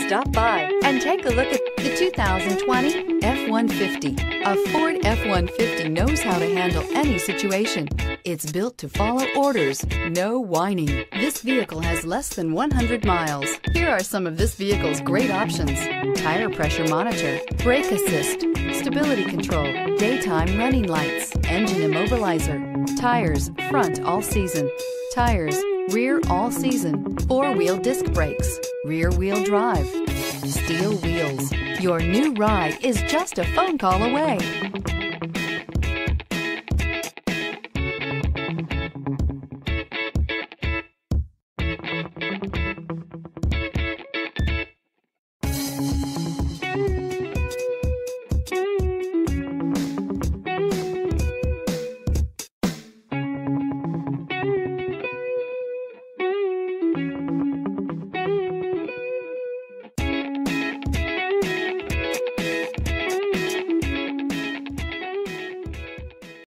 stop by and take a look at the 2020 F-150. A Ford F-150 knows how to handle any situation. It's built to follow orders, no whining. This vehicle has less than 100 miles. Here are some of this vehicle's great options: tire pressure monitor, brake assist, stability control, daytime running lights, engine immobilizer, tires front all season, tires rear all season, four-wheel disc brakes, rear-wheel drive, steel wheels. Your new ride is just a phone call away.